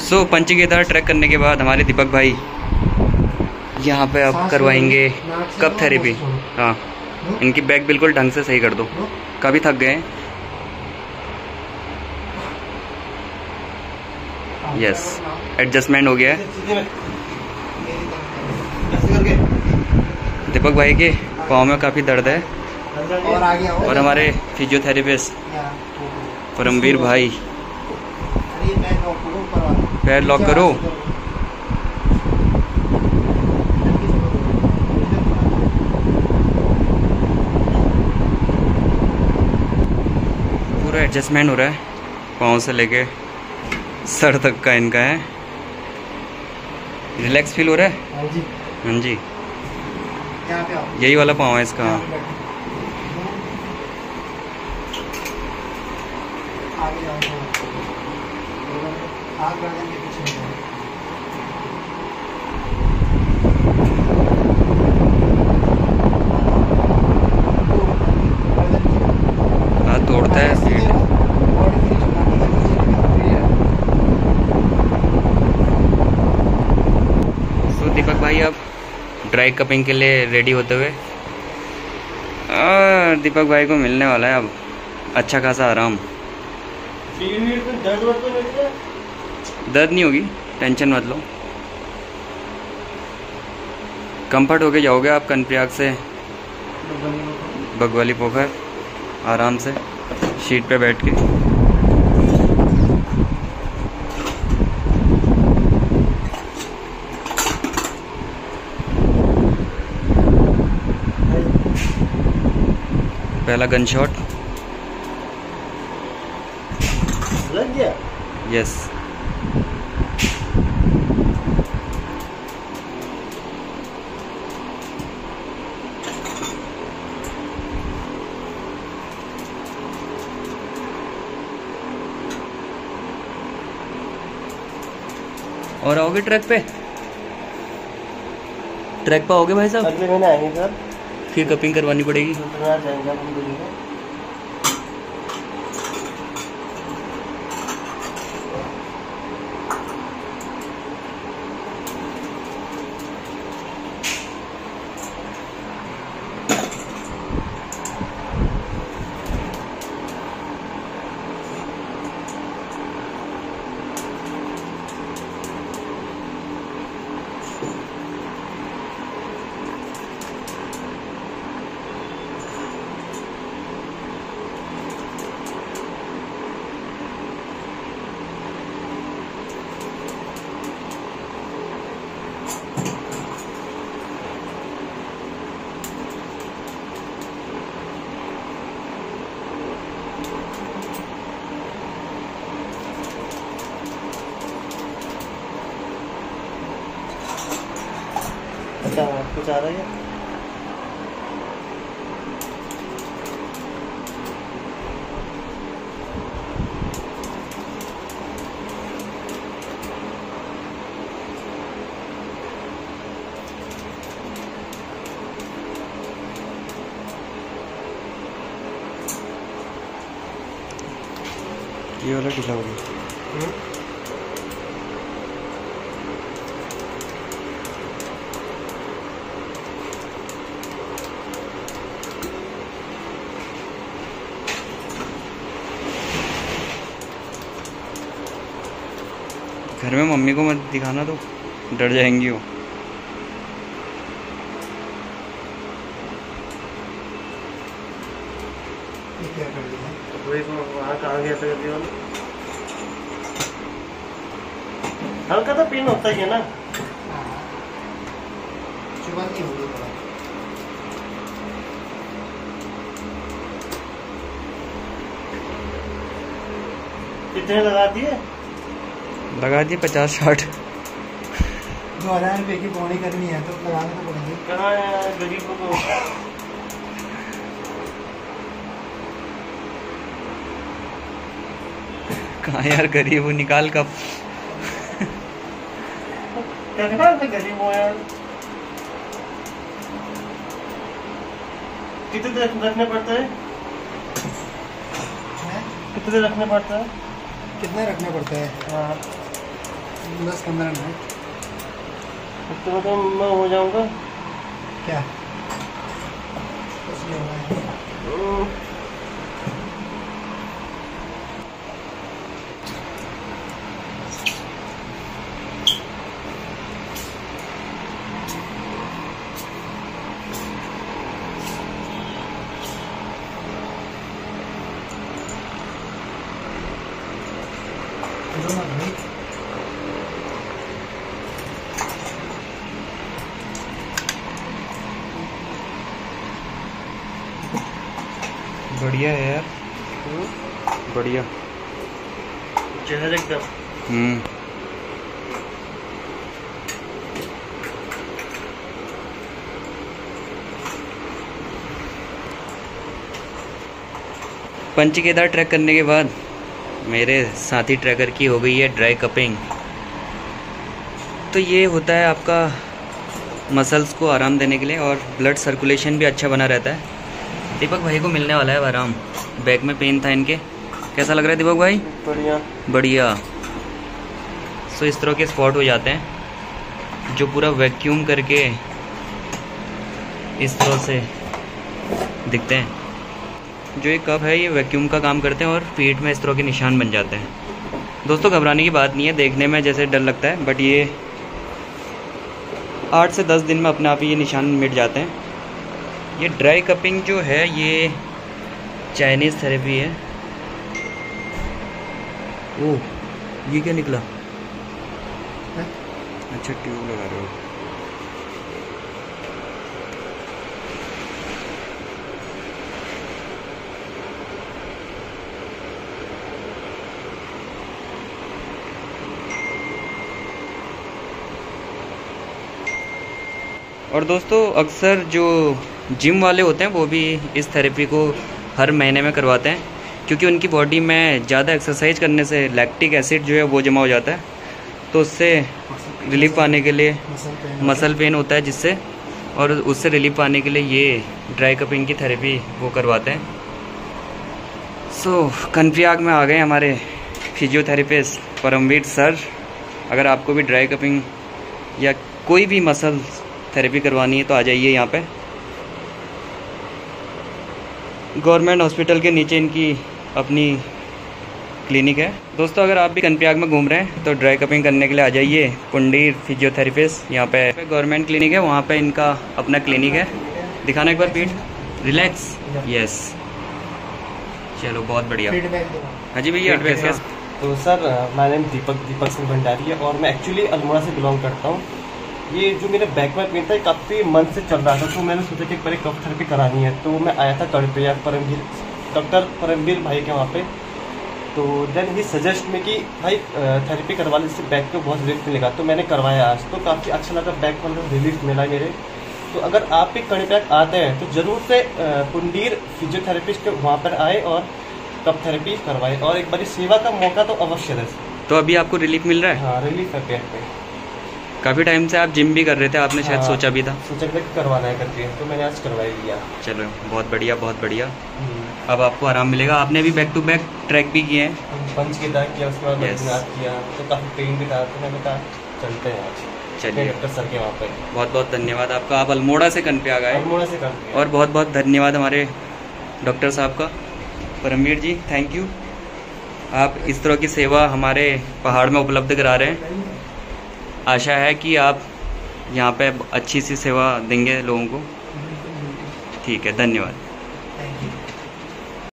सो Panchkedar track करने के बाद हमारे दीपक भाई यहाँ पे अब करवाएंगे कप थेरेपी। हाँ, इनकी बैक बिल्कुल ढंग से सही कर दो, काफ़ी थक गए हैं। यस, एडजस्टमेंट हो गया है। दीपक भाई के पाँव में काफ़ी दर्द है और हमारे फिजियोथेरेपिस्ट परमवीर भाई, पैर लॉक करो। पूरा एडजस्टमेंट हो रहा है, पाँव से लेके सर तक का इनका है। रिलैक्स फील हो रहा है? हाँ जी, यही वाला पाँव है इसका। हाथ तोड़ता है स्पीड। तो दीपक भाई अब ड्राई कपिंग के लिए रेडी होते हुए, दीपक भाई को मिलने वाला है अब अच्छा खासा आराम। दर्द नहीं होगी, टेंशन मत लो, कंफर्ट होके जाओगे आप कर्णप्रयाग से बगवाली पोखर आराम से शीट पे बैठ के। पहला गन शॉट लग गया। यस, और आओगे ट्रैक पे? ट्रैक पे आओगे भाई साहब? अगले महीने आएंगे सर, फिर कपिंग करवानी पड़ेगी। अच्छा, कुछ आ रहा है? ये वाला ढीला हो गया। घर में मम्मी को मत दिखाना, तो डर जाएंगी वो। हल्का तो पेन होता ही है ना। कितने लगा दिए? लगा दिए 50-60। 2000 रुपये की पौड़ी करनी है तो लगाने तो पड़ेगी। कहाँ है गरीबों को? कहाँ यार गरीब, निकाल कब? गरीब हो यार। कितने रखने पड़ता है? कितने रखने पड़ता है? कितने रखना पड़ता है? हाँ, 10-15 मिनट। तो मैं हो जाऊंगा क्या कुछ नहीं होगा। बढ़िया है यार, बढ़िया। जहर एकदम। पंचकेदार ट्रैक करने के बाद मेरे साथी ट्रैकर की हो गई है ड्राई कपिंग। तो ये होता है आपका मसल्स को आराम देने के लिए और ब्लड सर्कुलेशन भी अच्छा बना रहता है। दीपक भाई को मिलने वाला है आराम। बैक में पेन था इनके। कैसा लग रहा है दीपक भाई? बढ़िया बढ़िया। सो इस तरह के स्पॉट हो जाते हैं जो पूरा वैक्यूम करके इस तरह से दिखते हैं। जो ये कप है ये वैक्यूम का काम करते हैं और पीठ में इस तरह के निशान बन जाते हैं। दोस्तों घबराने की बात नहीं है, देखने में जैसे डर लगता है बट ये 8 से 10 दिन में अपने आप ही ये निशान मिट जाते हैं। ये ड्राई कपिंग जो है ये चाइनीज़ थेरेपी है। ओह ये क्या निकला? अच्छा ट्यूब लगा रहे हो। और दोस्तों अक्सर जो जिम वाले होते हैं वो भी इस थेरेपी को हर महीने में करवाते हैं, क्योंकि उनकी बॉडी में ज़्यादा एक्सरसाइज करने से लैक्टिक एसिड जो है वो जमा हो जाता है, तो उससे रिलीफ पाने के लिए मसल पेन होता है जिससे, और उससे रिलीफ पाने के लिए ये ड्राई कपिंग की थेरेपी वो करवाते हैं। सो कनप्रयाग में आ गए हमारे फिजियोथेरेपिस्ट परमवीर सर। अगर आपको भी ड्राई कपिंग या कोई भी मसल थेरेपी करवानी है तो आ जाइए यहाँ पे। गवर्नमेंट हॉस्पिटल के नीचे इनकी अपनी क्लिनिक है। दोस्तों अगर आप भी कनप्रयाग में घूम रहे हैं तो ड्राई कपिंग करने के लिए आ जाइए। पुंडीर फिजियोथेरेपिस्ट यहाँ पे गवर्नमेंट क्लिनिक है, वहाँ पे इनका अपना क्लिनिक है। दिखाना एक बार पीठ। रिलैक्स। यस चलो बहुत बढ़िया। हाँ जी भैया। तो सर मेरा नाम दीपक सिंह भंडारी है और मैं एक्चुअली अल्मोड़ा से बिलोंग करता हूँ। ये जो मेरे बैक में पेन था काफ़ी मंथ से चल रहा था, तो मैंने सोचा कि एक बार कफ थेरेपी करानी है। तो मैं आया था कड़प्रयाग डॉक्टर परमवीर भाई के वहाँ पे। तो देन ही सजेस्ट में कि भाई थेरेपी करवा ले, इससे बैक पे बहुत रिलीफ मिलेगा। तो मैंने करवाया आज, तो काफ़ी अच्छा लगा, बैक में रिलीफ मिला मेरे। तो अगर आप भी कड़प्रयाग आते हैं तो ज़रूर से पुंडीर फिजियोथेरेपिस्ट वहाँ पर आए और कफ थेरेपी करवाए, और एक बार सेवा का मौका तो अवश्य दे। तो अभी आपको रिलीफ मिल रहा है? हाँ रिलीफ है पेट पे। काफ़ी टाइम से आप जिम भी कर रहे थे, आपने शायद सोचा भी था? सोचा कि करवाना है करके, तो मैंने आज करवा लिया। चलो बहुत बढ़िया बहुत बढ़िया। अब आपको आराम मिलेगा। आपने भी बैक टू बैक ट्रैक भी किए हैं? पंचकेदार किया, उसके बाद बद्रीनाथ किया, तो काफ़ी पेन भी था, तो मैंने कहा चलते हैं आज। चलिए डॉक्टर सर के वहाँ पे बहुत बहुत धन्यवाद आपका। आप अल्मोड़ा से कनप्रयाग आए। अल्मोड़ा से कनप्रयाग। और बहुत बहुत धन्यवाद हमारे डॉक्टर साहब का, परमवीर जी, थैंक यू। आप इस तरह की सेवा हमारे पहाड़ में उपलब्ध करा रहे हैं। आशा है कि आप यहाँ पे अच्छी सी सेवा देंगे लोगों को। ठीक है, धन्यवाद। Thank you.